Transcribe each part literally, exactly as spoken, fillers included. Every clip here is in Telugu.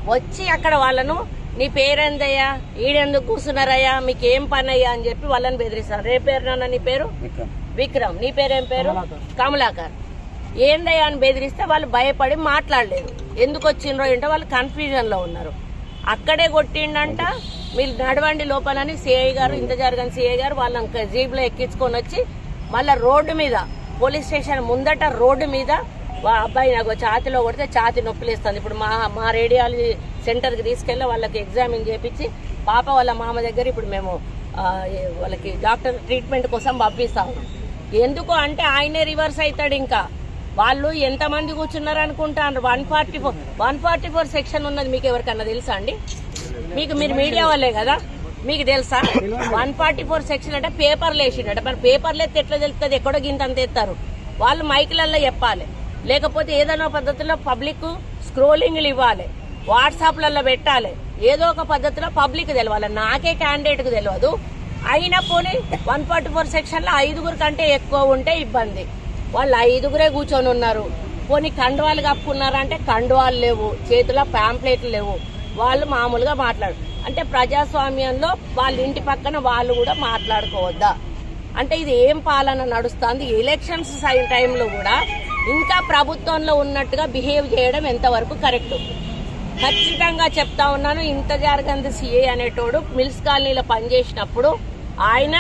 వచ్చి అక్కడ వాళ్ళను నీ పేరేందయ్యా, ఈడెందుకు కూర్చున్నారయ్యా, మీకు ఏం పని అయ్యా అని చెప్పి వాళ్ళని బెదిరిస్తారు. రే పేరు నాన్న నీ పేరు విక్రమ్, నీ పేరేం పేరు కమలాకర్, ఏందయ్యా అని బెదిరిస్తే వాళ్ళు భయపడి మాట్లాడలేదు. ఎందుకు వచ్చిండ్రో ఏంటో వాళ్ళు కన్ఫ్యూజన్ లో ఉన్నారు. అక్కడే కొట్టిండంట, మీరు నడవండి లోపలని సిఐ గారు, ఇంత జరగని సిఐ గారు వాళ్ళని జీప్ లో ఎక్కించుకొని వచ్చి మళ్ళా రోడ్డు మీద పోలీస్ స్టేషన్ ముందట రోడ్డు మీద అబ్బాయి నాకు ఛాతిలో కొడితే ఛాతి నొప్పిలేస్తుంది. ఇప్పుడు మా మా రేడియాలజీ సెంటర్కి తీసుకెళ్ళి వాళ్ళకి ఎగ్జామిన్ చేపించి పాప వాళ్ళ మామ దగ్గర ఇప్పుడు మేము వాళ్ళకి డాక్టర్ ట్రీట్మెంట్ కోసం పంపిస్తాము. ఎందుకు అంటే ఆయనే రివర్స్ అవుతాడు. ఇంకా వాళ్ళు ఎంతమంది కూర్చున్నారు అనుకుంటారు. One forty four one forty four section ఉన్నది మీకు ఎవరికన్నా తెలుసా అండి? మీకు మీరు మీడియా వాళ్ళే కదా, మీకు తెలుసా? వన్ ఫార్టీ ఫోర్ సెక్షన్ అంటే పేపర్లు వేసిండట. మరి పేపర్లు ఎత్తే ఎట్లా తెలుస్తుంది? ఎక్కడో గింత అంత ఎత్తారు. వాళ్ళు మైకులలో చెప్పాలి, లేకపోతే ఏదైనా పద్ధతిలో పబ్లిక్ స్క్రోలింగ్లు ఇవ్వాలి, వాట్సాప్లలో పెట్టాలి, ఏదో ఒక పద్ధతిలో పబ్లిక్ తెలవాలి. నాకే క్యాండిడేట్ కు తెలియదు. అయినా పోనీ వన్ ఫార్టీ ఫోర్ సెక్షన్ లో ఐదుగురు కంటే ఎక్కువ ఉంటే ఇబ్బంది. వాళ్ళు ఐదుగురే కూర్చొని ఉన్నారు. పోనీ కండువాలు కప్పుకున్నారంటే కండువాలు లేవు, చేతిలో ప్యాంప్లెట్లు లేవు. వాళ్ళు మామూలుగా మాట్లాడు అంటే ప్రజాస్వామ్యంలో వాళ్ళ ఇంటి పక్కన వాళ్ళు కూడా మాట్లాడుకోవద్దా? అంటే ఇది ఏం పాలన నడుస్తుంది? ఎలక్షన్స్ టైంలో కూడా ఇంకా ప్రభుత్వంలో ఉన్నట్టుగా బిహేవ్ చేయడం ఎంతవరకు కరెక్ట్? ఖచ్చితంగా చెప్తా ఉన్నాను. ఇంత జరగంది సిఏ అనేటోడు మిల్స్ కాలనీలో పనిచేసినప్పుడు ఆయన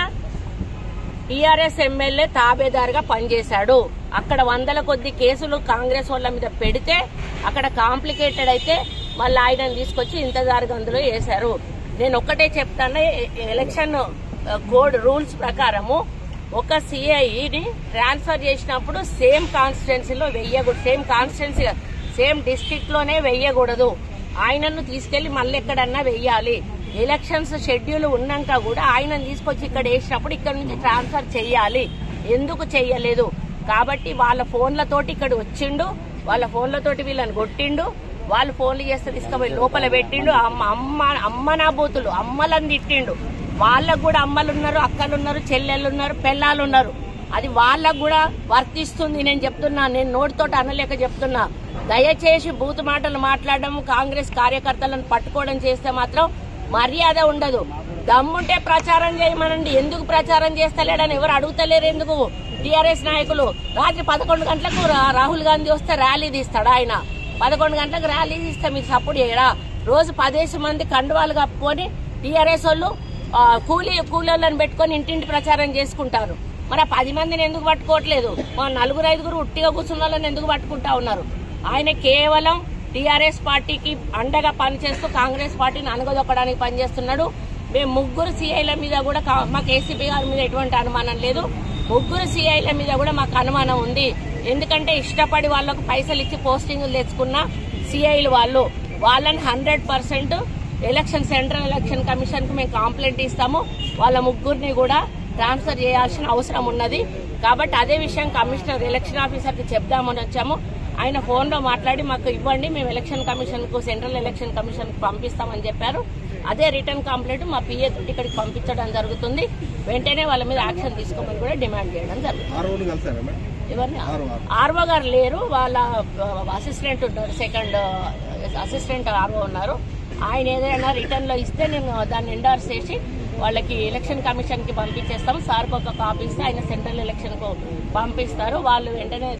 టీఆర్ఎస్ ఎమ్మెల్యే తాబేదారుగా పనిచేశాడు. అక్కడ వందల కొద్ది కేసులు కాంగ్రెస్ వాళ్ళ మీద పెడితే అక్కడ కాంప్లికేటెడ్ అయితే మళ్ళీ ఆయనను తీసుకొచ్చి ఇంత జరగందులో వేశారు. నేను ఒక్కటే చెప్తాను, ఎలక్షన్ కోడ్ రూల్స్ ప్రకారము ఒక సిఐని ట్రాన్స్ఫర్ చేసినప్పుడు సేమ్ కాన్స్టిట్యున్సీలో వెయ్యకూడదు, సేమ్ కాన్స్టిట్యున్సీ సేమ్ డిస్ట్రిక్ట్ లోనే వెయ్యకూడదు. ఆయనను తీసుకెళ్లి మళ్ళీ ఎక్కడన్నా వెయ్యాలి. ఎలక్షన్స్ షెడ్యూల్ ఉన్నాక కూడా ఆయనను తీసుకొచ్చి ఇక్కడ వేసినప్పుడు ఇక్కడ నుంచి ట్రాన్స్ఫర్ చెయ్యాలి. ఎందుకు చెయ్యలేదు? కాబట్టి వాళ్ళ ఫోన్లతోటి ఇక్కడ వచ్చిండు, వాళ్ళ ఫోన్లతోటి వీళ్ళని కొట్టిండు, వాళ్ళు ఫోన్లు చేస్తే తీసుకుపోయి లోపల పెట్టిండు. అమ్మ అమ్మ అమ్మ నా బూతులు అమ్మలను తిట్టిండు. వాళ్ళకు కూడా అమ్మలున్నారు, అక్కలున్నారు, చెల్లెళ్ళున్నారు, పెళ్ళాలున్నారు. అది వాళ్ళకు కూడా వర్తిస్తుంది. నేను చెప్తున్నా, నేను నోటితోటి అనలేక చెప్తున్నా. దయచేసి బూతు మాటలు మాట్లాడడం, కాంగ్రెస్ కార్యకర్తలను పట్టుకోవడం చేస్తే మాత్రం మర్యాద ఉండదు. దమ్ముంటే ప్రచారం చేయమనండి. ఎందుకు ప్రచారం చేస్తలేడని ఎవరు అడుగుతలేరు. ఎందుకు? టీఆర్ఎస్ నాయకులు రాత్రి పదకొండు గంటలకు రాహుల్ గాంధీ వస్తే ర్యాలీ తీస్తాడు. ఆయన పదకొండు గంటలకు ర్యాలీ తీస్తే మీకు సపోర్ట్ చేయడా? రోజు పదేసి మంది కండువాలు కప్పుకొని టీఆర్ఎస్ వాళ్ళు కూలీ కూలీలను పెట్టుకొని ఇంటింటి ప్రచారం చేసుకుంటారు. మరి ఆ పది మందిని ఎందుకు పట్టుకోవట్లేదు? మా నలుగురు ఐదుగురు ఉట్టిగా కూర్చున్న వాళ్ళని ఎందుకు పట్టుకుంటా ఉన్నారు? ఆయన కేవలం టీఆర్ఎస్ పార్టీకి అండగా పనిచేస్తూ కాంగ్రెస్ పార్టీని అనగదొక్కడానికి పనిచేస్తున్నాడు. మేము ముగ్గురు సీఐల మీద కూడా మాకు ఏసీపీ గారి మీద ఎటువంటి అనుమానం లేదు. ముగ్గురు సీఐల మీద కూడా మాకు అనుమానం ఉంది. ఎందుకంటే ఇష్టపడి వాళ్లకు పైసలు ఇచ్చి పోస్టింగ్లు తెచ్చుకున్న సీఐలు వాళ్ళు వాళ్ళని hundred percent election central election commission కు మేము కంప్లైంట్ ఇస్తాము. వాళ్ళ ముగ్గురిని కూడా ట్రాన్స్ఫర్ చేయాల్సిన అవసరం ఉన్నది. కాబట్టి అదే విషయం కమిషనర్ ఎలక్షన్ ఆఫీసర్ కి చెప్దామని వచ్చాము. ఆయన ఫోన్ లో మాట్లాడి మాకు ఇవ్వండి, మేము ఎలక్షన్ కమిషన్ కు సెంట్రల్ ఎలక్షన్ కమిషన్ కు పంపిస్తామని చెప్పారు. అదే రిటర్న్ కంప్లైంట్ మా పిఏ తోటి ఇక్కడికి పంపించడం జరుగుతుంది. వెంటనే వాళ్ళ మీద యాక్షన్ తీసుకోమని కూడా డిమాండ్ చేయడం జరుగుతుంది. ఎవరిని? ఆర్ఓ గారు లేరు, వాళ్ళ అసిస్టెంట్ ఉన్నారు, సెకండ్ అసిస్టెంట్ ఆర్ఓ ఉన్నారు. ఆయన ఏదైనా రిటర్న్ లో ఇస్తే నేను దాన్ని ఎండార్స్ చేసి వాళ్ళకి ఎలక్షన్ కమిషన్ కి పంపించేస్తాం. సార్కి ఒక కాపీ ఇస్తే ఆయన సెంట్రల్ ఎలక్షన్ కు పంపిస్తారు. వాళ్ళు వెంటనే